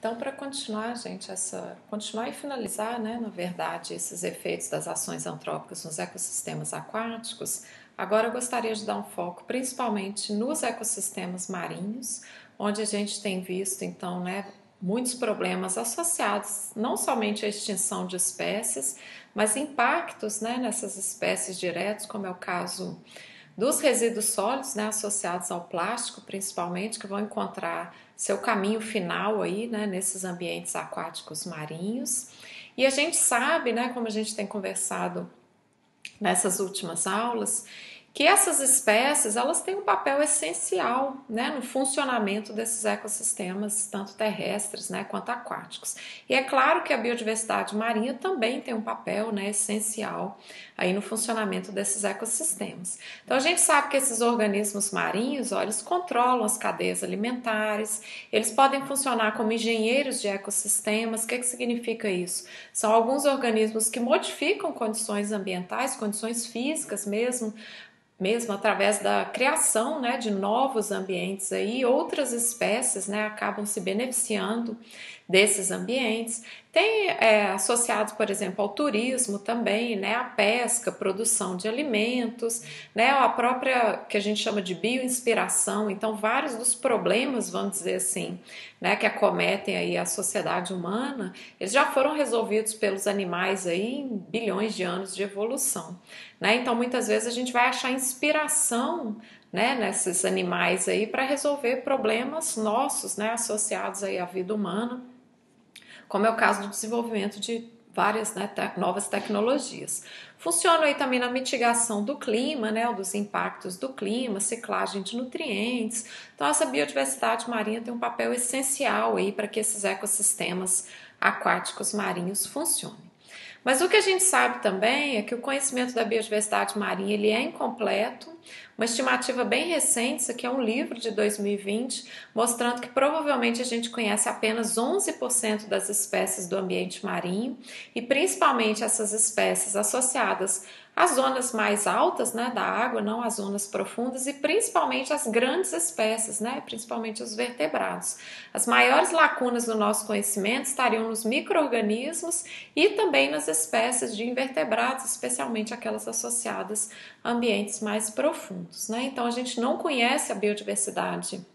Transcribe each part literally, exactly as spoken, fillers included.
Então, para continuar, gente, essa continuar e finalizar, né, na verdade, esses efeitos das ações antrópicas nos ecossistemas aquáticos, agora eu gostaria de dar um foco principalmente nos ecossistemas marinhos, onde a gente tem visto, então, né, muitos problemas associados não somente à extinção de espécies, mas impactos, né, nessas espécies diretos, como é o caso dos resíduos sólidos, né, associados ao plástico, principalmente, que vão encontrar seu caminho final aí, né, nesses ambientes aquáticos marinhos. E a gente sabe, né, como a gente tem conversado nessas últimas aulas, que essas espécies elas têm um papel essencial, né, no funcionamento desses ecossistemas, tanto terrestres, né, quanto aquáticos. E é claro que a biodiversidade marinha também tem um papel, né, essencial aí no funcionamento desses ecossistemas. Então a gente sabe que esses organismos marinhos, ó, eles controlam as cadeias alimentares, eles podem funcionar como engenheiros de ecossistemas. O que, que significa isso? São alguns organismos que modificam condições ambientais, condições físicas mesmo, mesmo através da criação, né, de novos ambientes aí, outras espécies, né, acabam se beneficiando desses ambientes. Tem é, associados, por exemplo, ao turismo também, né, a pesca, produção de alimentos, né, a própria que a gente chama de bioinspiração. Então, vários dos problemas, vamos dizer assim, né, que acometem aí a sociedade humana, eles já foram resolvidos pelos animais aí em bilhões de anos de evolução, né? Então, muitas vezes a gente vai achar inspiração, né, nesses animais aí para resolver problemas nossos, né, associados aí à vida humana, como é o caso do desenvolvimento de várias, né, te- novas tecnologias. Funcionam aí também na mitigação do clima, né, dos impactos do clima, ciclagem de nutrientes. Então, essa biodiversidade marinha tem um papel essencial aí para que esses ecossistemas aquáticos marinhos funcionem. Mas o que a gente sabe também é que o conhecimento da biodiversidade marinha ele é incompleto. Uma estimativa bem recente, isso aqui é um livro de dois mil e vinte, mostrando que provavelmente a gente conhece apenas onze por cento das espécies do ambiente marinho e principalmente essas espécies associadas às zonas mais altas, né, da água, não às zonas profundas, e principalmente as grandes espécies, né, principalmente os vertebrados. As maiores lacunas do nosso conhecimento estariam nos micro-organismos e também nas espécies de invertebrados, especialmente aquelas associadas a ambientes mais profundos, né? Então a gente não conhece a biodiversidade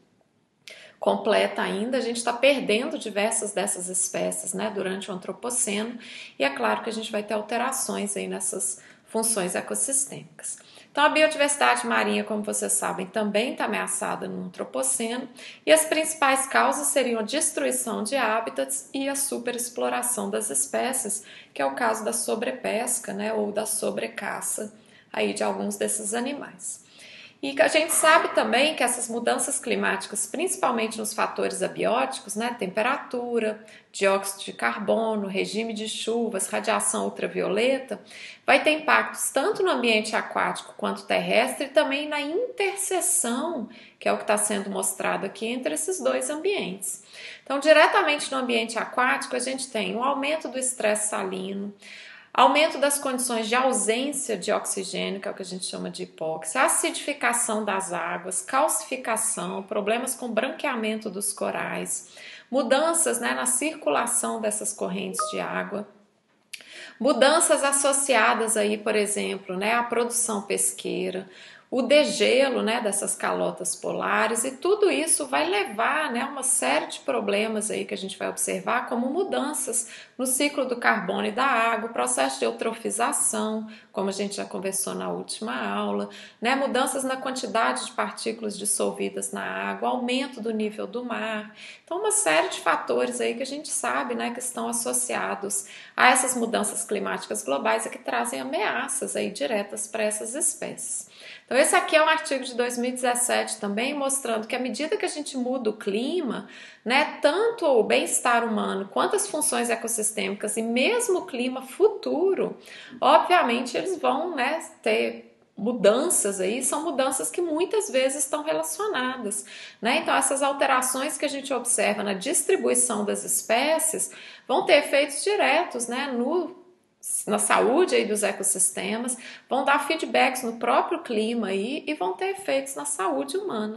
completa ainda, a gente está perdendo diversas dessas espécies, né, durante o antropoceno, e é claro que a gente vai ter alterações aí nessas funções ecossistêmicas. Então a biodiversidade marinha, como vocês sabem, também está ameaçada no antropoceno, e as principais causas seriam a destruição de hábitats e a superexploração das espécies, que é o caso da sobrepesca, né, ou da sobrecaça aí de alguns desses animais. E a gente sabe também que essas mudanças climáticas, principalmente nos fatores abióticos, né, temperatura, dióxido de carbono, regime de chuvas, radiação ultravioleta, vai ter impactos tanto no ambiente aquático quanto terrestre e também na interseção, que é o que está sendo mostrado aqui, entre esses dois ambientes. Então, diretamente no ambiente aquático, a gente tem um aumento do estresse salino, aumento das condições de ausência de oxigênio, que é o que a gente chama de hipóxia, acidificação das águas, calcificação, problemas com branqueamento dos corais, mudanças, né, na circulação dessas correntes de água, mudanças associadas aí, por exemplo, né, à produção pesqueira, o degelo, né, dessas calotas polares, e tudo isso vai levar, né, a uma série de problemas aí que a gente vai observar, como mudanças no ciclo do carbono e da água, processo de eutrofização, como a gente já conversou na última aula, né, mudanças na quantidade de partículas dissolvidas na água, aumento do nível do mar. Então, uma série de fatores aí que a gente sabe, né, que estão associados a essas mudanças climáticas globais e que trazem ameaças aí diretas para essas espécies. Então esse aqui é um artigo de dois mil e dezessete também, mostrando que à medida que a gente muda o clima, né, tanto o bem-estar humano quanto as funções ecossistêmicas e mesmo o clima futuro, obviamente eles vão, né, ter mudanças aí, são mudanças que muitas vezes estão relacionadas, né? Então essas alterações que a gente observa na distribuição das espécies vão ter efeitos diretos, né, no na saúde aí dos ecossistemas, vão dar feedbacks no próprio clima aí e vão ter efeitos na saúde humana,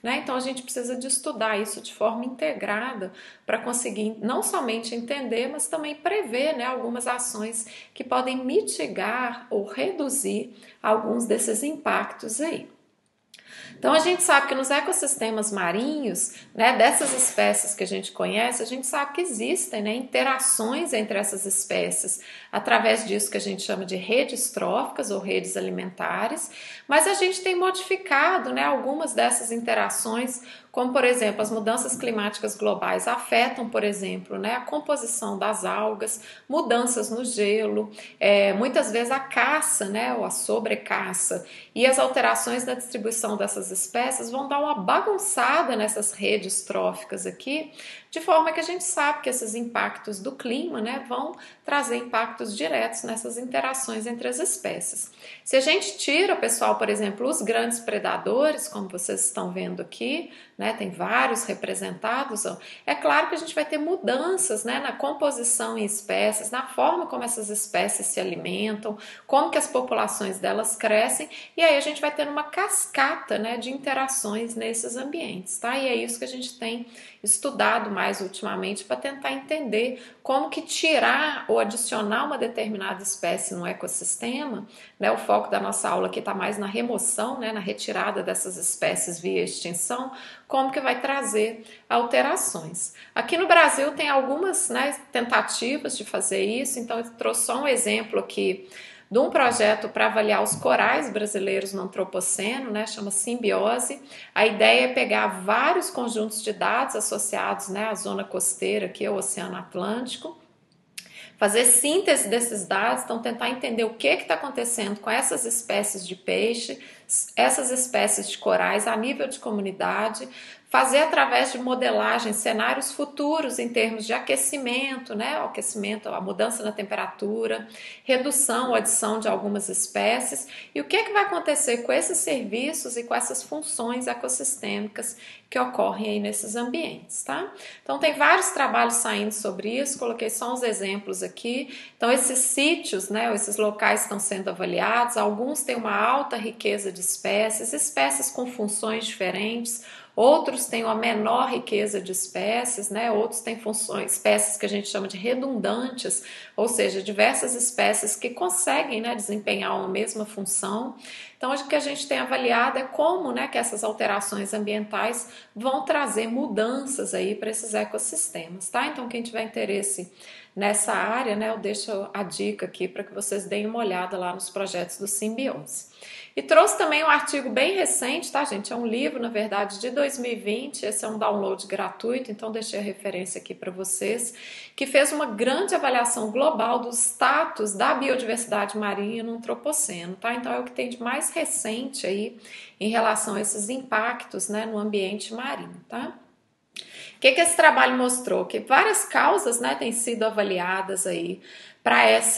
né? Então a gente precisa de estudar isso de forma integrada para conseguir não somente entender, mas também prever, né, algumas ações que podem mitigar ou reduzir alguns desses impactos aí. Então a gente sabe que nos ecossistemas marinhos, né, dessas espécies que a gente conhece, a gente sabe que existem, né, interações entre essas espécies através disso que a gente chama de redes tróficas ou redes alimentares, mas a gente tem modificado, né, algumas dessas interações, como por exemplo as mudanças climáticas globais afetam, por exemplo, né, a composição das algas, mudanças no gelo, é, muitas vezes a caça, né, ou a sobrecaça, e as alterações na distribuição dessas espécies vão dar uma bagunçada nessas redes tróficas aqui, de forma que a gente sabe que esses impactos do clima, né, vão trazer impactos diretos nessas interações entre as espécies. Se a gente tira, pessoal, por exemplo, os grandes predadores, como vocês estão vendo aqui, né, tem vários representados, ó, é claro que a gente vai ter mudanças, né, na composição em espécies, na forma como essas espécies se alimentam, como que as populações delas crescem, e aí a gente vai ter uma cascata, né, de interações nesses ambientes, tá? E é isso que a gente tem estudado mais ultimamente para tentar entender como que tirar ou adicionar uma determinada espécie no ecossistema, né? O foco da nossa aula aqui está mais na remoção, né, na retirada dessas espécies via extinção, como que vai trazer alterações. Aqui no Brasil tem algumas, né, tentativas de fazer isso, então eu trouxe só um exemplo aqui de um projeto para avaliar os corais brasileiros no antropoceno, né, chama Simbiose. A ideia é pegar vários conjuntos de dados associados, né, à zona costeira, que é o Oceano Atlântico, fazer síntese desses dados, então tentar entender o que está acontecendo com essas espécies de peixe, essas espécies de corais a nível de comunidade, fazer através de modelagem cenários futuros em termos de aquecimento, né, o aquecimento, a mudança na temperatura, redução ou adição de algumas espécies, e o que, é que vai acontecer com esses serviços e com essas funções ecossistêmicas que ocorrem aí nesses ambientes, tá? Então tem vários trabalhos saindo sobre isso, coloquei só uns exemplos aqui. Então esses sítios, né, esses locais estão sendo avaliados, alguns têm uma alta riqueza de espécies, espécies com funções diferentes, outros têm uma menor riqueza de espécies, né? Outros têm funções, espécies que a gente chama de redundantes, ou seja, diversas espécies que conseguem, né, desempenhar uma mesma função. Então, o que a gente tem avaliado é como, né, que essas alterações ambientais vão trazer mudanças aí para esses ecossistemas, tá? Então, quem tiver interesse nessa área, né, eu deixo a dica aqui para que vocês deem uma olhada lá nos projetos do Simbiose. E trouxe também um artigo bem recente, tá, gente? É um livro, na verdade, de dois mil e vinte, esse é um download gratuito, então deixei a referência aqui para vocês, que fez uma grande avaliação global do status da biodiversidade marinha no antropoceno, tá? Então é o que tem de mais recente aí em relação a esses impactos, né, no ambiente marinho, tá? O que, que esse trabalho mostrou? Que várias causas, né, têm sido avaliadas aí para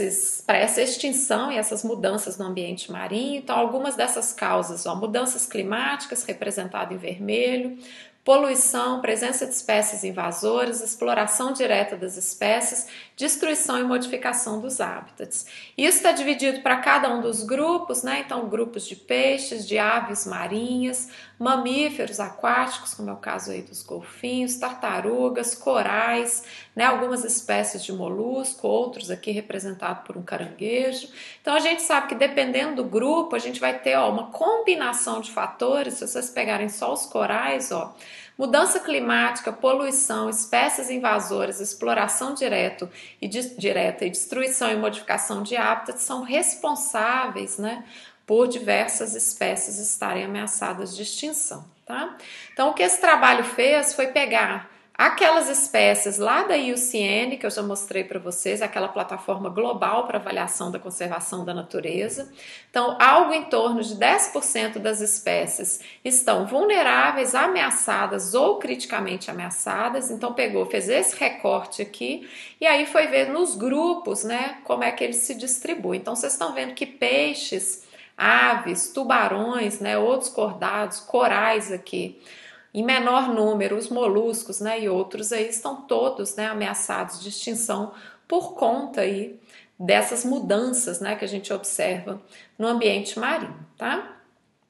essa extinção e essas mudanças no ambiente marinho. Então, algumas dessas causas, ó, mudanças climáticas, representado em vermelho, poluição, presença de espécies invasoras, exploração direta das espécies, destruição e modificação dos hábitats. Isso está dividido para cada um dos grupos, né? Então, grupos de peixes, de aves marinhas, mamíferos aquáticos, como é o caso aí dos golfinhos, tartarugas, corais, né? Algumas espécies de molusco, outros aqui representados por um caranguejo. Então, a gente sabe que dependendo do grupo, a gente vai ter, ó, uma combinação de fatores. Se vocês pegarem só os corais, ó, mudança climática, poluição, espécies invasoras, exploração direto e de, direta e destruição e modificação de hábitats são responsáveis, né, por diversas espécies estarem ameaçadas de extinção, tá? Então, o que esse trabalho fez foi pegar aquelas espécies lá da I U C N, que eu já mostrei para vocês, aquela plataforma global para avaliação da conservação da natureza. Então, algo em torno de dez por cento das espécies estão vulneráveis, ameaçadas ou criticamente ameaçadas. Então, pegou, fez esse recorte aqui e aí foi ver nos grupos, né, como é que eles se distribuem. Então, vocês estão vendo que peixes, aves, tubarões, né, outros cordados, corais aqui, em menor número, os moluscos, né, e outros aí estão todos, né, ameaçados de extinção por conta aí dessas mudanças, né, que a gente observa no ambiente marinho, tá?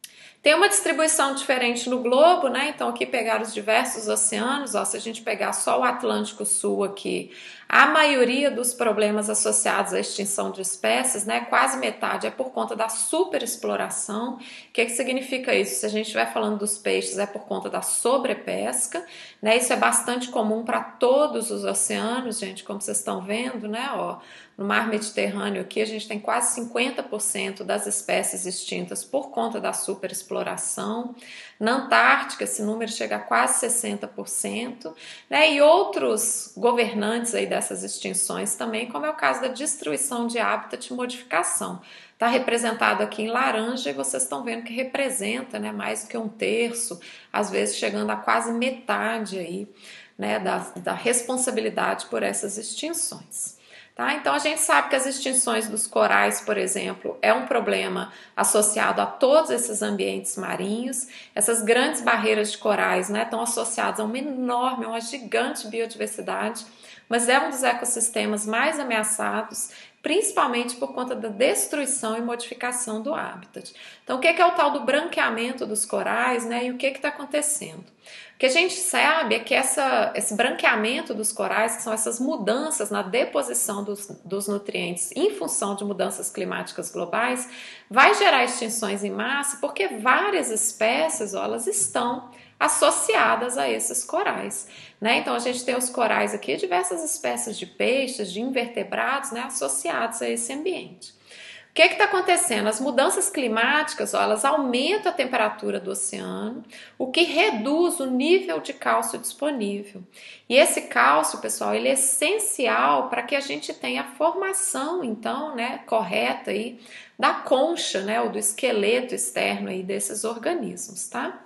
Tem uma distribuição diferente no globo, né? Então aqui pegar os diversos oceanos, ó, se a gente pegar só o Atlântico Sul aqui, a maioria dos problemas associados à extinção de espécies, né, quase metade é por conta da superexploração. O que, que significa isso? Se a gente estiver falando dos peixes, é por conta da sobrepesca, né? Isso é bastante comum para todos os oceanos, gente, como vocês estão vendo, né? Ó, no mar Mediterrâneo aqui a gente tem quase cinquenta por cento das espécies extintas por conta da superexploração. Na Antártica esse número chega a quase sessenta por cento, né? E outros governantes aí dessas extinções também, como é o caso da destruição de hábitat e modificação. Está representado aqui em laranja e vocês estão vendo que representa, né, mais do que um terço, às vezes chegando a quase metade aí, né, da, da responsabilidade por essas extinções. Tá? Então a gente sabe que as extinções dos corais, por exemplo, é um problema associado a todos esses ambientes marinhos. Essas grandes barreiras de corais, né, estão associadas a uma enorme, uma gigante biodiversidade, mas é um dos ecossistemas mais ameaçados, principalmente por conta da destruição e modificação do habitat. Então o que é o tal do branqueamento dos corais, né, e o que está acontecendo? O que a gente sabe é que essa, esse branqueamento dos corais, que são essas mudanças na deposição dos, dos nutrientes em função de mudanças climáticas globais, vai gerar extinções em massa porque várias espécies, ó, elas estão associadas a esses corais, né? Então a gente tem os corais aqui, diversas espécies de peixes, de invertebrados, né, associados a esse ambiente. O que está acontecendo? As mudanças climáticas, ó, elas aumentam a temperatura do oceano, o que reduz o nível de cálcio disponível. E esse cálcio, pessoal, ele é essencial para que a gente tenha a formação, então, né, correta aí, da concha, né, ou do esqueleto externo aí desses organismos, tá?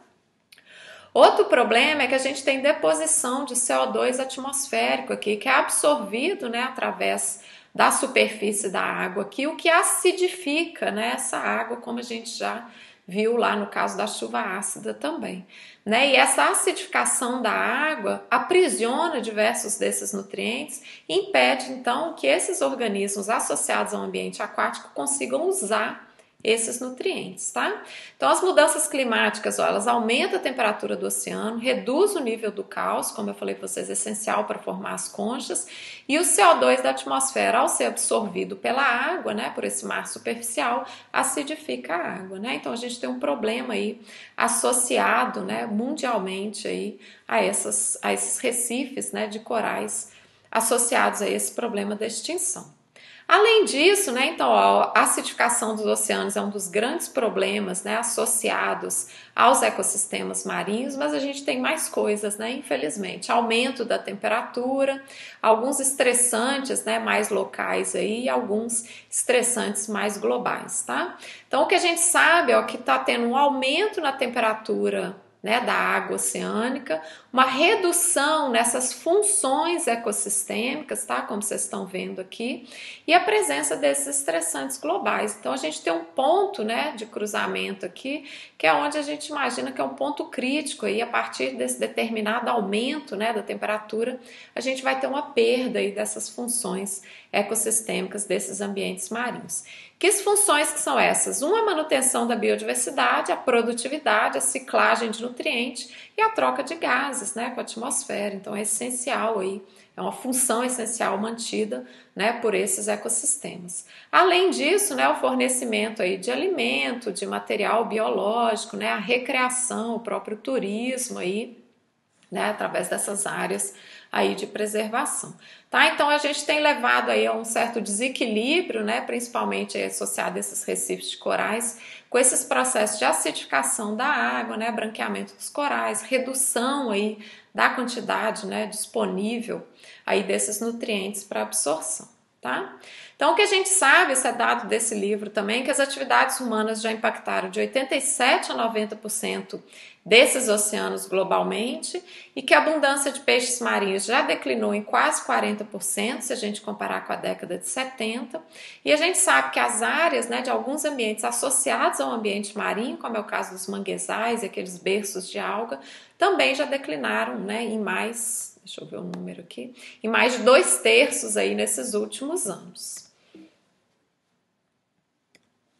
Outro problema é que a gente tem deposição de C O dois atmosférico aqui, que é absorvido, né, através da superfície da água aqui, o que acidifica, né, essa água, como a gente já viu lá no caso da chuva ácida também, né? E essa acidificação da água aprisiona diversos desses nutrientes e impede então que esses organismos associados ao ambiente aquático consigam usar esses nutrientes, tá? Então as mudanças climáticas, ó, elas aumentam a temperatura do oceano, reduz o nível do cálcio, como eu falei para vocês, é essencial para formar as conchas, e o C O dois da atmosfera, ao ser absorvido pela água, né, por esse mar superficial, acidifica a água, né? Então a gente tem um problema aí associado, né, mundialmente aí a, essas, a esses recifes, né, de corais associados a esse problema da extinção. Além disso, né, então, a acidificação dos oceanos é um dos grandes problemas, né, associados aos ecossistemas marinhos, mas a gente tem mais coisas, né, infelizmente. Aumento da temperatura, alguns estressantes, né, mais locais aí, e alguns estressantes mais globais, tá? Então, o que a gente sabe é que está tendo um aumento na temperatura, né, da água oceânica, uma redução nessas funções ecossistêmicas, tá? Como vocês estão vendo aqui, e a presença desses estressantes globais. Então a gente tem um ponto, né, de cruzamento aqui, que é onde a gente imagina que é um ponto crítico, e a partir desse determinado aumento, né, da temperatura, a gente vai ter uma perda aí dessas funções ecossistêmicas desses ambientes marinhos. Que funções que são essas? Uma, a manutenção da biodiversidade, a produtividade, a ciclagem de nutrientes e a troca de gases, né, com a atmosfera. Então é essencial aí, é uma função essencial mantida, né, por esses ecossistemas. Além disso, né, o fornecimento aí de alimento, de material biológico, né, a recreação, o próprio turismo aí, né, através dessas áreas aí de preservação, tá? Então a gente tem levado aí a um certo desequilíbrio, né, principalmente aí associado a esses recifes de corais, com esses processos de acidificação da água, né, branqueamento dos corais, redução aí da quantidade, né, disponível aí desses nutrientes para absorção, tá? Então o que a gente sabe, isso é dado desse livro também, que as atividades humanas já impactaram de oitenta e sete a noventa por cento desses oceanos globalmente e que a abundância de peixes marinhos já declinou em quase quarenta por cento se a gente comparar com a década de setenta, e a gente sabe que as áreas, né, de alguns ambientes associados ao ambiente marinho, como é o caso dos manguezais e aqueles berços de alga, também já declinaram, né, em mais, deixa eu ver o número aqui, em mais de dois terços aí nesses últimos anos.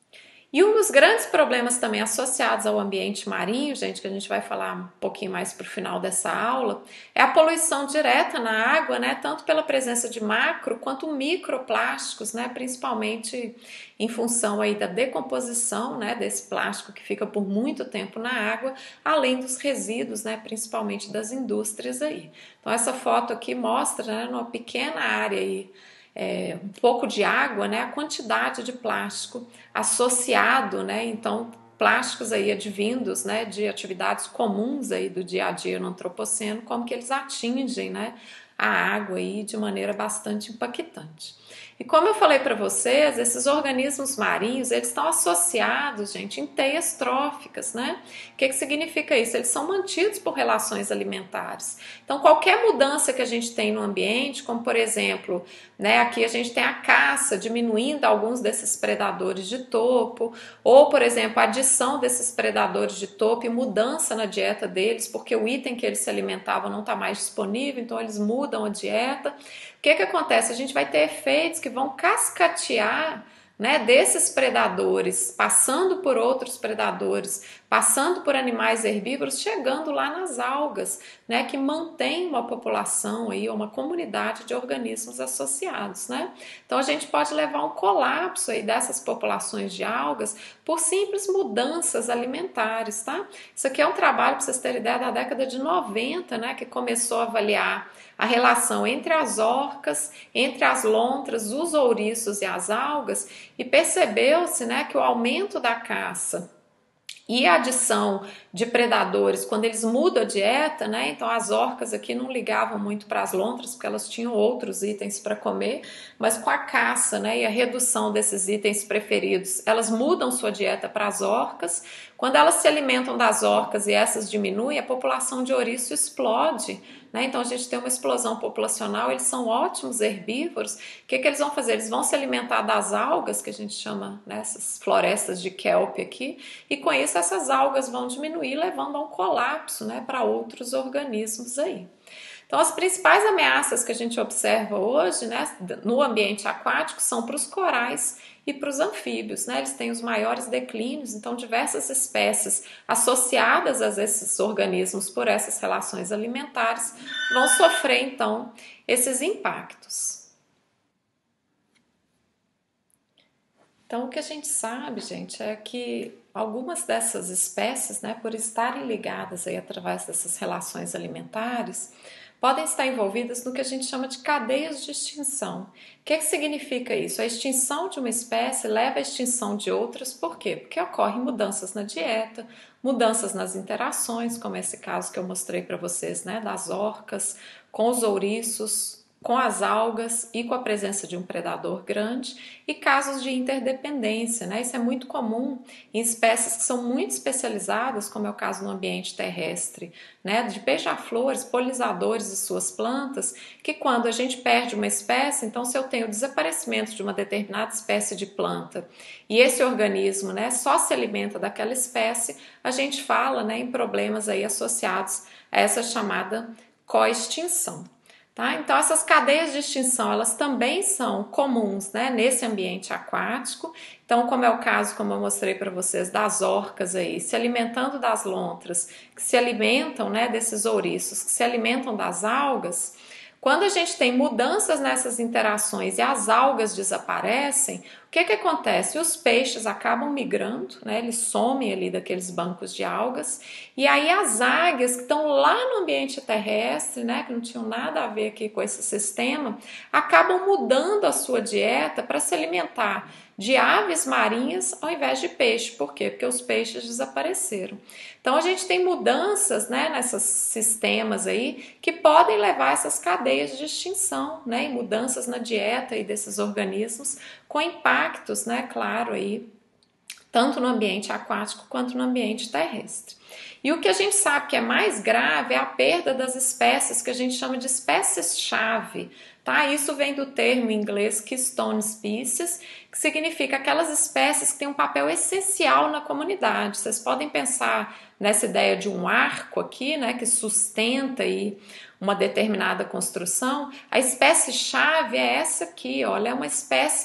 E um dos grandes problemas também associados ao ambiente marinho, gente, que a gente vai falar um pouquinho mais para o final dessa aula, é a poluição direta na água, né, tanto pela presença de macro quanto microplásticos, né, principalmente em função aí da decomposição, né, desse plástico que fica por muito tempo na água, além dos resíduos, né, principalmente das indústrias aí. Então essa foto aqui mostra, né, numa pequena área aí, É, um pouco de água, né, a quantidade de plástico associado, né, então plásticos aí advindos, né, de atividades comuns aí do dia a dia no antropoceno, como que eles atingem, né, a água aí de maneira bastante impactante. E como eu falei para vocês, esses organismos marinhos, eles estão associados, gente, em teias tróficas, né? O que que significa isso? Eles são mantidos por relações alimentares. Então, qualquer mudança que a gente tem no ambiente, como por exemplo, né, aqui a gente tem a caça diminuindo alguns desses predadores de topo, ou por exemplo, a adição desses predadores de topo e mudança na dieta deles, porque o item que eles se alimentavam não está mais disponível, então eles mudam a dieta. O que que acontece? A gente vai ter efeitos que vão cascatear, né, desses predadores, passando por outros predadores, passando por animais herbívoros, chegando lá nas algas, né, que mantém uma população aí, uma comunidade de organismos associados, né? Então a gente pode levar um colapso aí dessas populações de algas por simples mudanças alimentares, tá? Isso aqui é um trabalho, para vocês terem ideia, da década de noventa, né, que começou a avaliar a relação entre as orcas, entre as lontras, os ouriços e as algas, e percebeu-se, né, que o aumento da caça e a adição de predadores, quando eles mudam a dieta, né? Então as orcas aqui não ligavam muito para as lontras, porque elas tinham outros itens para comer, mas com a caça, né, e a redução desses itens preferidos, elas mudam sua dieta para as orcas. Quando elas se alimentam das orcas e essas diminuem, a população de ouriço explode, né? Então a gente tem uma explosão populacional, eles são ótimos herbívoros. O que que eles vão fazer? Eles vão se alimentar das algas, que a gente chama, né, essas florestas de kelp aqui, e com isso essas algas vão diminuir, levando a um colapso, né, para outros organismos aí. Então as principais ameaças que a gente observa hoje, né, no ambiente aquático são para os corais e para os anfíbios, né? Eles têm os maiores declínios, então diversas espécies associadas a esses organismos por essas relações alimentares vão sofrer então esses impactos. Então o que a gente sabe, gente, é que algumas dessas espécies, né, por estarem ligadas aí através dessas relações alimentares, podem estar envolvidas no que a gente chama de cadeias de extinção. O que, que significa isso? A extinção de uma espécie leva à extinção de outras, por quê? Porque ocorrem mudanças na dieta, mudanças nas interações, como esse caso que eu mostrei para vocês, né, das orcas, com os ouriços, com as algas e com a presença de um predador grande, e casos de interdependência, né? Isso é muito comum em espécies que são muito especializadas, como é o caso no ambiente terrestre, né? De beija-flores, polinizadores de suas plantas, que quando a gente perde uma espécie, então se eu tenho o desaparecimento de uma determinada espécie de planta e esse organismo, né, só se alimenta daquela espécie, a gente fala, né, em problemas aí associados a essa chamada coextinção. Tá? Então essas cadeias de extinção, elas também são comuns, né, nesse ambiente aquático. Então, como é o caso, como eu mostrei para vocês, das orcas aí, se alimentando das lontras, que se alimentam, né, desses ouriços, que se alimentam das algas. Quando a gente tem mudanças nessas interações e as algas desaparecem, o que que acontece? Os peixes acabam migrando, né? Eles somem ali daqueles bancos de algas, e aí as águias que estão lá no ambiente terrestre, né, que não tinham nada a ver aqui com esse sistema, acabam mudando a sua dieta para se alimentar de aves marinhas ao invés de peixe. Por quê? Porque os peixes desapareceram. Então a gente tem mudanças, né, nesses sistemas aí que podem levar a essas cadeias de extinção, né, e mudanças na dieta aí desses organismos com impactos, né, claro, aí, tanto no ambiente aquático quanto no ambiente terrestre. E o que a gente sabe que é mais grave é a perda das espécies que a gente chama de espécies-chave. Tá? Isso vem do termo em inglês Keystone Species, que significa aquelas espécies que têm um papel essencial na comunidade. Vocês podem pensar nessa ideia de um arco aqui, né, que sustenta aí uma determinada construção. A espécie-chave é essa aqui, olha, é uma espécie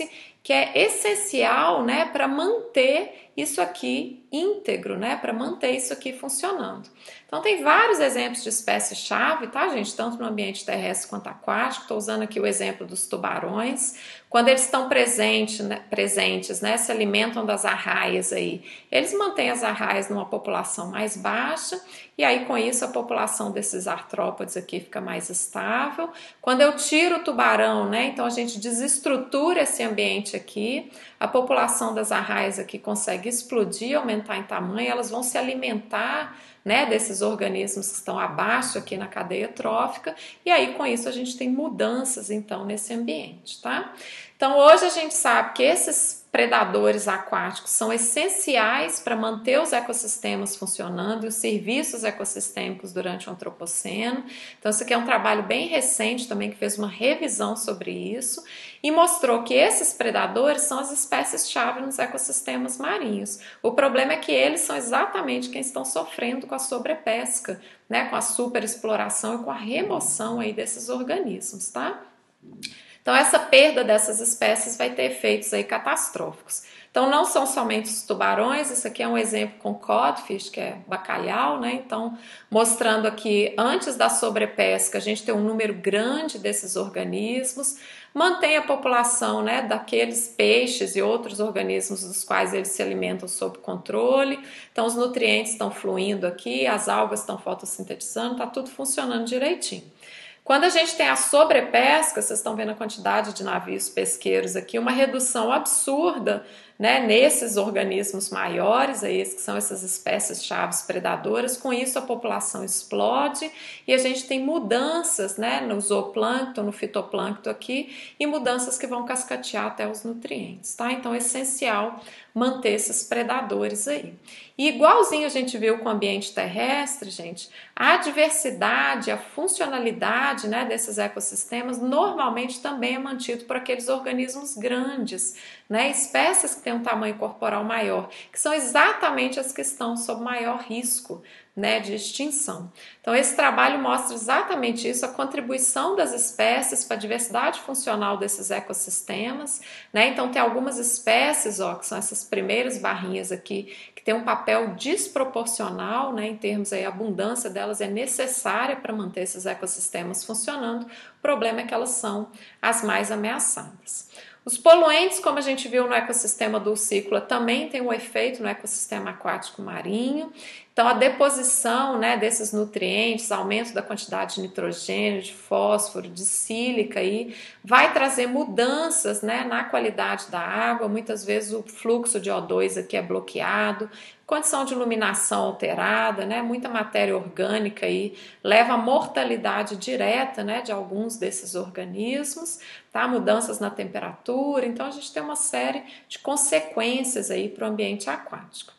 que é essencial, né, para manter isso aqui íntegro, né, para manter isso aqui funcionando. Então tem vários exemplos de espécies-chave, tá, gente? Tanto no ambiente terrestre quanto aquático. Estou usando aqui o exemplo dos tubarões. Quando eles estão presente, né, presentes, né, se alimentam das arraias aí, eles mantêm as arraias numa população mais baixa, e aí com isso a população desses artrópodes aqui fica mais estável. Quando eu tiro o tubarão, né, então a gente desestrutura esse ambiente aqui, a população das arraias aqui consegue explodir, aumentar em tamanho, elas vão se alimentar, né, desses organismos que estão abaixo aqui na cadeia trófica, e aí com isso a gente tem mudanças então nesse ambiente, tá? Então hoje a gente sabe que esses predadores aquáticos são essenciais para manter os ecossistemas funcionando e os serviços ecossistêmicos durante o antropoceno. Então isso aqui é um trabalho bem recente também que fez uma revisão sobre isso e mostrou que esses predadores são as espécies-chave nos ecossistemas marinhos. O problema é que eles são exatamente quem estão sofrendo com a sobrepesca, né, com a superexploração e com a remoção aí desses organismos, tá? Então essa perda dessas espécies vai ter efeitos aí catastróficos. Então não são somente os tubarões, isso aqui é um exemplo com codfish, que é bacalhau, né? Então mostrando aqui, antes da sobrepesca, a gente tem um número grande desses organismos, mantém a população, né, daqueles peixes e outros organismos dos quais eles se alimentam sob controle, então os nutrientes estão fluindo aqui, as algas estão fotossintetizando, está tudo funcionando direitinho. Quando a gente tem a sobrepesca, vocês estão vendo a quantidade de navios pesqueiros aqui, uma redução absurda, né, nesses organismos maiores, aí, que são essas espécies-chave predadoras. Com isso a população explode e a gente tem mudanças, né, no zooplâncton, no fitoplâncton aqui, e mudanças que vão cascatear até os nutrientes, tá? Então é essencial manter esses predadores aí. E igualzinho a gente viu com o ambiente terrestre, gente, a diversidade, a funcionalidade, né, desses ecossistemas normalmente também é mantido por aqueles organismos grandes, né, espécies que têm um tamanho corporal maior, que são exatamente as que estão sob maior risco, né, de extinção. Então esse trabalho mostra exatamente isso, a contribuição das espécies para a diversidade funcional desses ecossistemas, né? Então tem algumas espécies, ó, que são essas primeiras barrinhas aqui, que tem um papel desproporcional, né, em termos aí, a abundância delas é necessária para manter esses ecossistemas funcionando. O problema é que elas são as mais ameaçadas. Os poluentes, como a gente viu no ecossistema dulcícola, também tem um efeito no ecossistema aquático marinho. Então, a deposição, né, desses nutrientes, aumento da quantidade de nitrogênio, de fósforo, de sílica, aí, vai trazer mudanças, né, na qualidade da água. Muitas vezes o fluxo de O dois aqui é bloqueado, condição de iluminação alterada, né, muita matéria orgânica aí, leva à mortalidade direta, né, de alguns desses organismos, tá? Mudanças na temperatura. Então, a gente tem uma série de consequências aí para o ambiente aquático.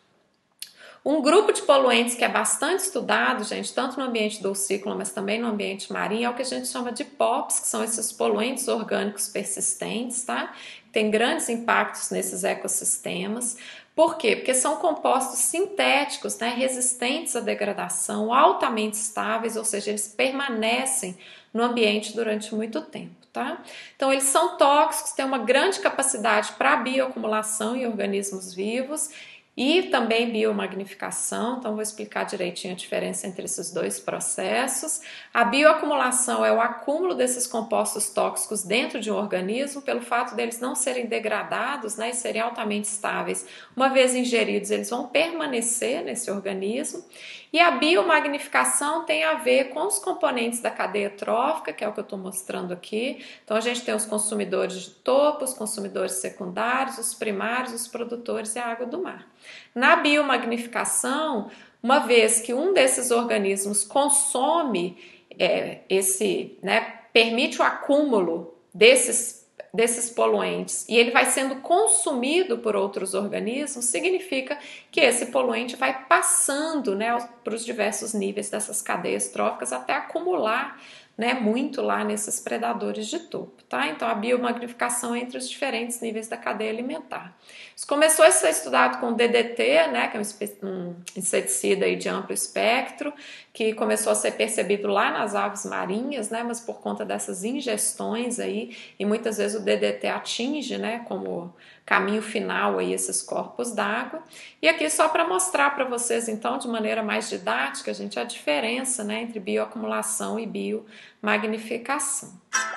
Um grupo de poluentes que é bastante estudado, gente, tanto no ambiente dulcícola, mas também no ambiente marinho, é o que a gente chama de P O Ps, que são esses poluentes orgânicos persistentes, tá? Tem grandes impactos nesses ecossistemas. Por quê? Porque são compostos sintéticos, né, resistentes à degradação, altamente estáveis, ou seja, eles permanecem no ambiente durante muito tempo, tá? Então, eles são tóxicos, têm uma grande capacidade para bioacumulação em organismos vivos, e também biomagnificação. Então vou explicar direitinho a diferença entre esses dois processos. A bioacumulação é o acúmulo desses compostos tóxicos dentro de um organismo, pelo fato deles não serem degradados, né, e serem altamente estáveis. Uma vez ingeridos, eles vão permanecer nesse organismo. E a biomagnificação tem a ver com os componentes da cadeia trófica, que é o que eu estou mostrando aqui. Então a gente tem os consumidores de topo, os consumidores secundários, os primários, os produtores e a água do mar. Na biomagnificação, uma vez que um desses organismos consome é, esse, né, permite o acúmulo desses, desses poluentes e ele vai sendo consumido por outros organismos, significa que esse poluente vai passando, né, para os diversos níveis dessas cadeias tróficas até acumular né, muito lá nesses predadores de topo, tá? Então a biomagnificação entre os diferentes níveis da cadeia alimentar. Isso começou a ser estudado com o D D T, né, que é um inseticida aí de amplo espectro, que começou a ser percebido lá nas aves marinhas, né, mas por conta dessas ingestões aí, e muitas vezes o D D T atinge, né, como caminho final aí esses corpos d'água. E aqui só para mostrar para vocês então de maneira mais didática, gente, a diferença, né, entre bioacumulação e biomagnificação.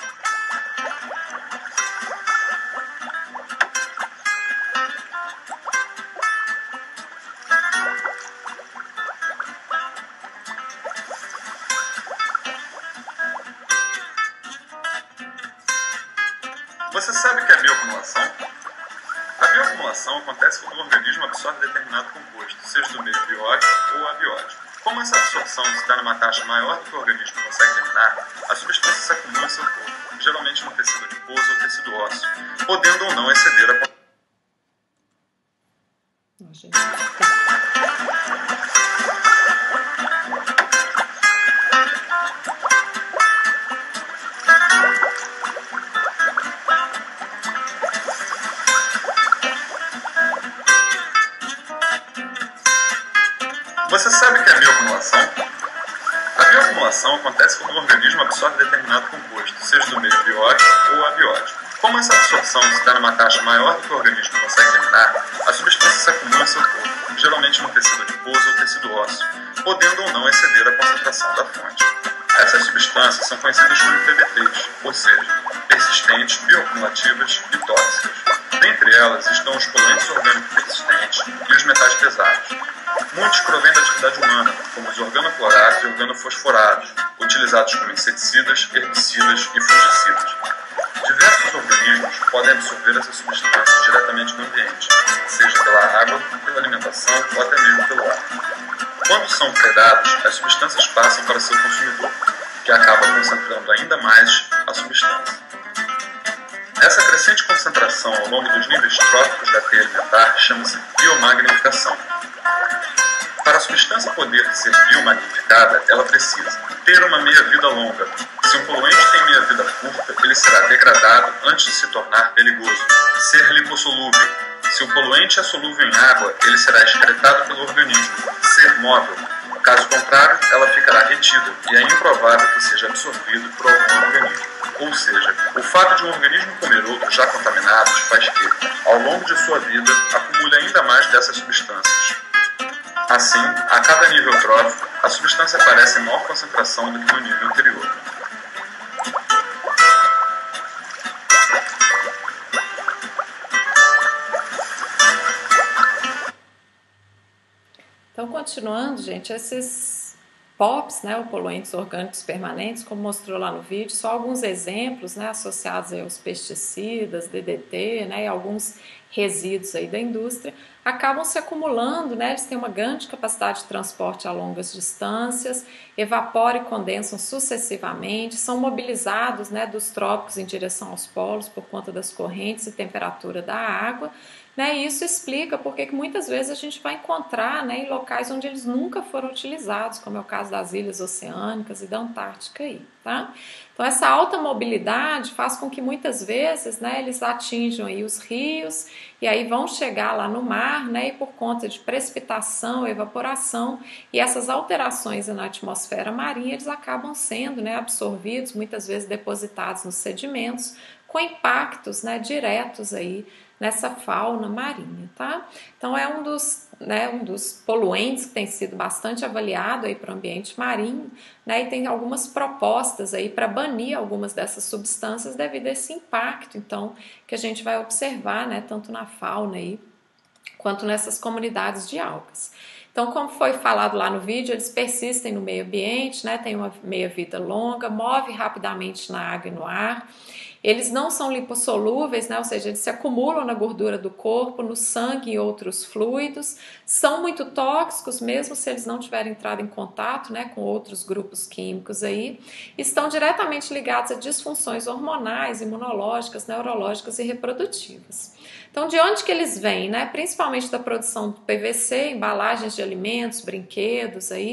Você sabe o que é bioacumulação? A bioacumulação acontece quando o organismo absorve determinado composto, seja do meio biótico ou abiótico. Como essa absorção se dá numa taxa maior do que o organismo consegue eliminar, a substância se acumula em seu corpo, geralmente no tecido adiposo ou tecido ósseo, podendo ou não exceder a... Você sabe o que é bioacumulação? A bioacumulação acontece quando o organismo absorve determinado composto, seja do meio biótico ou abiótico. Como essa absorção se dá numa taxa maior do que o organismo consegue eliminar, a substância se acumula em seu corpo, geralmente no tecido adiposo ou tecido ósseo, podendo ou não exceder a concentração da fonte. Essas substâncias são conhecidas como P B Ts, ou seja, persistentes, bioacumulativas e tóxicas. Dentre elas estão os poluentes orgânicos persistentes e os metais pesados. Muitos provêm da atividade humana, como os organoclorados e organofosforados, utilizados como inseticidas, herbicidas e fungicidas. Diversos organismos podem absorver essas substâncias diretamente no ambiente, seja pela água, pela alimentação ou até mesmo pelo ar. Quando são predados, as substâncias passam para seu consumidor, que acaba concentrando ainda mais a substância. Essa crescente concentração ao longo dos níveis tróficos da cadeia alimentar chama-se biomagnificação. Para a substância poder ser biomagnificada, ela precisa ter uma meia-vida longa. Se um poluente tem meia-vida curta, ele será degradado antes de se tornar perigoso. Ser lipossolúvel. Se o poluente é solúvel em água, ele será excretado pelo organismo. Ser móvel. Caso contrário, ela ficará retida e é improvável que seja absorvido por algum organismo. Ou seja, o fato de um organismo comer outros já contaminados faz que, ao longo de sua vida, acumule ainda mais dessas substâncias. Assim, a cada nível trófico, a substância aparece em maior concentração do que no nível anterior. Então, continuando, gente, esses P O Ps, né, ou poluentes orgânicos permanentes, como mostrou lá no vídeo, só alguns exemplos, né, associados aí aos pesticidas, D D T, né, e alguns resíduos aí da indústria, acabam se acumulando, né, eles têm uma grande capacidade de transporte a longas distâncias, evaporam e condensam sucessivamente, são mobilizados, né, dos trópicos em direção aos polos por conta das correntes e temperatura da água, né, e isso explica porque que muitas vezes a gente vai encontrar, né, em locais onde eles nunca foram utilizados, como é o caso das ilhas oceânicas e da Antártica aí, tá? Então essa alta mobilidade faz com que muitas vezes, né, eles atinjam aí os rios e aí vão chegar lá no mar, né, e por conta de precipitação, evaporação e essas alterações na atmosfera marinha, eles acabam sendo, né, absorvidos, muitas vezes depositados nos sedimentos, com impactos, né, diretos aí nessa fauna marinha, tá? Então é um dos, né, um dos poluentes que tem sido bastante avaliado aí para o ambiente marinho, né, e tem algumas propostas aí para banir algumas dessas substâncias devido a esse impacto, então, que a gente vai observar, né, tanto na fauna aí, quanto nessas comunidades de algas. Então, como foi falado lá no vídeo, eles persistem no meio ambiente, né, tem uma meia-vida longa, move rapidamente na água e no ar. Eles não são lipossolúveis, né? Ou seja, eles se acumulam na gordura do corpo, no sangue e outros fluidos, são muito tóxicos, mesmo se eles não tiverem entrado em contato, né, com outros grupos químicos aí, estão diretamente ligados a disfunções hormonais, imunológicas, neurológicas e reprodutivas. Então, de onde que eles vêm, né? Principalmente da produção do P V C, embalagens de alimentos, brinquedos aí,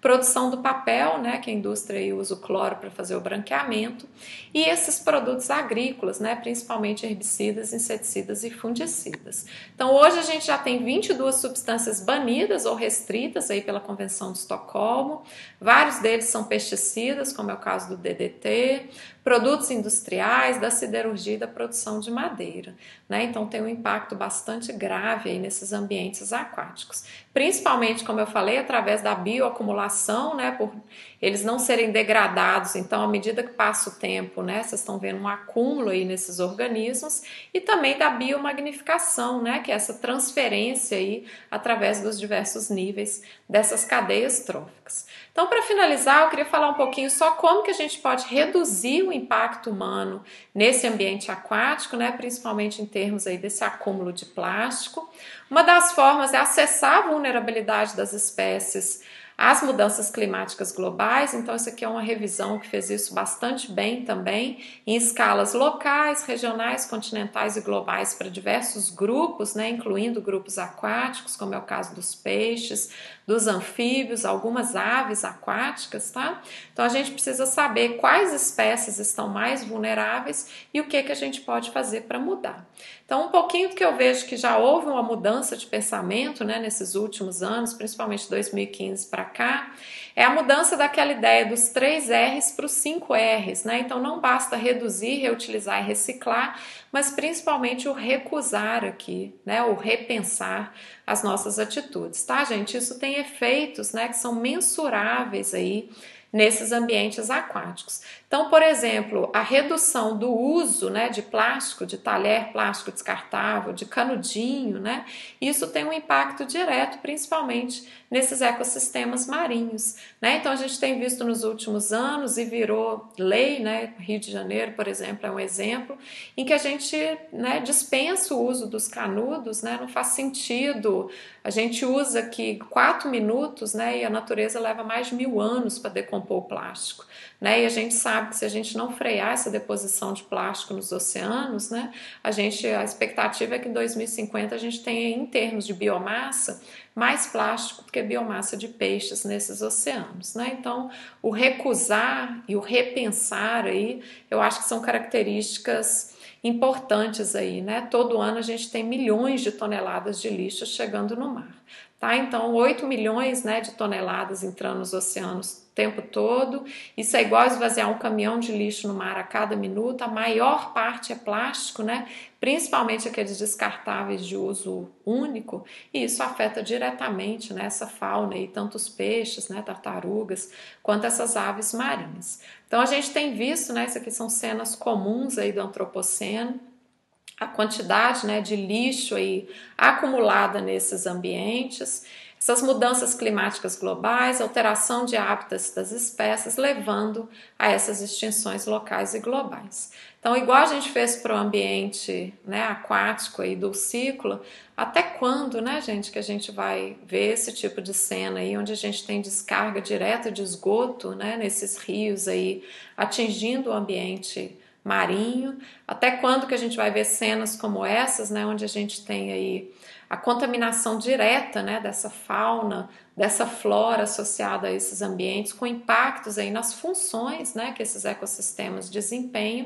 produção do papel, né, que a indústria aí usa o cloro para fazer o branqueamento, e esses produtos agrícolas, né, principalmente herbicidas, inseticidas e fungicidas. Então hoje a gente já tem vinte e duas substâncias banidas ou restritas aí pela Convenção de Estocolmo, vários deles são pesticidas, como é o caso do D D T, produtos industriais, da siderurgia e da produção de madeira, né? Então tem um impacto bastante grave aí nesses ambientes aquáticos, principalmente, como eu falei, através da bioacumulação, né? Por eles não serem degradados, então à medida que passa o tempo, né? Vocês estão vendo um acúmulo aí nesses organismos, e também da biomagnificação, né? Que é essa transferência aí através dos diversos níveis dessas cadeias tróficas. Então, para finalizar, eu queria falar um pouquinho só como que a gente pode reduzir o impacto humano nesse ambiente aquático, né, principalmente em termos aí desse acúmulo de plástico. Uma das formas é acessar a vulnerabilidade das espécies às mudanças climáticas globais. Então, isso aqui é uma revisão que fez isso bastante bem também, em escalas locais, regionais, continentais e globais para diversos grupos, né, incluindo grupos aquáticos, como é o caso dos peixes, dos anfíbios, algumas aves aquáticas, tá? Então a gente precisa saber quais espécies estão mais vulneráveis e o que que a gente pode fazer para mudar. Então um pouquinho do que eu vejo que já houve uma mudança de pensamento, né, nesses últimos anos, principalmente dois mil e quinze para cá, é a mudança daquela ideia dos três R's para os cinco R's, né? Então não basta reduzir, reutilizar e reciclar, mas principalmente o recusar aqui, né? O repensar as nossas atitudes, tá, gente? Isso tem efeitos, né, que são mensuráveis aí nesses ambientes aquáticos. Então, por exemplo, a redução do uso, né, de plástico, de talher plástico descartável, de canudinho, né, isso tem um impacto direto, principalmente nesses ecossistemas marinhos, né? Então a gente tem visto nos últimos anos e virou lei, né? Rio de Janeiro, por exemplo, é um exemplo em que a gente, né, dispensa o uso dos canudos, né? Não faz sentido. A gente usa aqui quatro minutos, né? E a natureza leva mais de mil anos para decompor o plástico, né? E a gente sabe que se a gente não frear essa deposição de plástico nos oceanos, né? A gente, a expectativa é que em dois mil e cinquenta a gente tenha, em termos de biomassa, mais plástico do que biomassa de peixes nesses oceanos, né? Então, o recusar e o repensar aí, eu acho que são características importantes aí, né? Todo ano a gente tem milhões de toneladas de lixo chegando no mar, tá? Então, oito milhões, né, de toneladas entrando nos oceanos o tempo todo. Isso é igual a esvaziar um caminhão de lixo no mar a cada minuto. A maior parte é plástico, né? Principalmente aqueles descartáveis de uso único, e isso afeta diretamente, né, essa fauna aí, tanto os peixes, né, tartarugas, quanto essas aves marinhas. Então a gente tem visto, né, isso aqui são cenas comuns aí do antropoceno, a quantidade, né, de lixo aí acumulada nesses ambientes, essas mudanças climáticas globais, alteração de hábitats das espécies, levando a essas extinções locais e globais. Então, igual a gente fez para o ambiente, né, aquático aí do ciclo, até quando, né, gente, que a gente vai ver esse tipo de cena aí, onde a gente tem descarga direta de esgoto, né, nesses rios aí, atingindo o ambiente marinho? Até quando que a gente vai ver cenas como essas, né, onde a gente tem aí a contaminação direta, né, dessa fauna, dessa flora associada a esses ambientes, com impactos aí nas funções, né, que esses ecossistemas desempenham,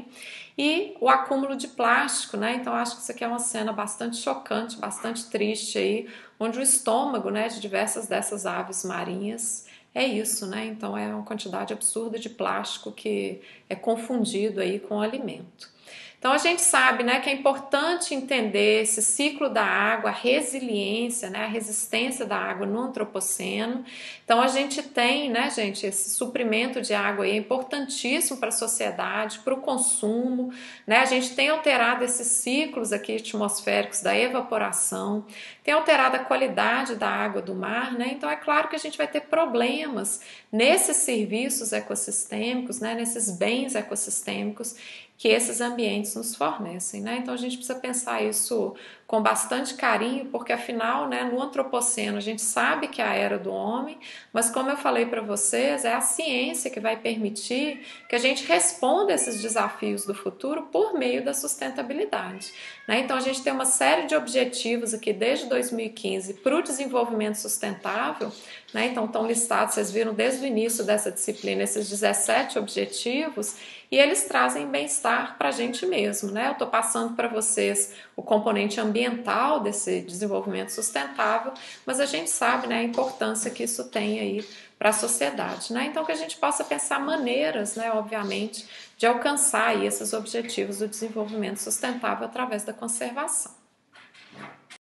e o acúmulo de plástico, né? Então acho que isso aqui é uma cena bastante chocante, bastante triste aí, onde o estômago, né, de diversas dessas aves marinhas é isso, né? Então é uma quantidade absurda de plástico que é confundido aí com o alimento. Então a gente sabe, né, que é importante entender esse ciclo da água, a resiliência, né, a resistência da água no antropoceno. Então a gente tem, né, gente, esse suprimento de água aí é importantíssimo para a sociedade, para o consumo, né? A gente tem alterado esses ciclos aqui atmosféricos da evaporação, tem alterado a qualidade da água do mar, né? Então é claro que a gente vai ter problemas nesses serviços ecossistêmicos, né, nesses bens ecossistêmicos que esses ambientes nos fornecem, né? Então a gente precisa pensar isso com bastante carinho, porque afinal, né, no antropoceno a gente sabe que é a era do homem, mas como eu falei para vocês, é a ciência que vai permitir que a gente responda esses desafios do futuro por meio da sustentabilidade, né? Então a gente tem uma série de objetivos aqui desde dois mil e quinze para o desenvolvimento sustentável, né? Então estão listados, vocês viram desde o início dessa disciplina, esses dezessete objetivos, e eles trazem bem-estar para a gente mesmo, né? Eu estou passando para vocês o componente ambiental desse desenvolvimento sustentável, mas a gente sabe, né, a importância que isso tem aí para a sociedade, né? Então que a gente possa pensar maneiras, né, obviamente, de alcançar aí esses objetivos do desenvolvimento sustentável através da conservação.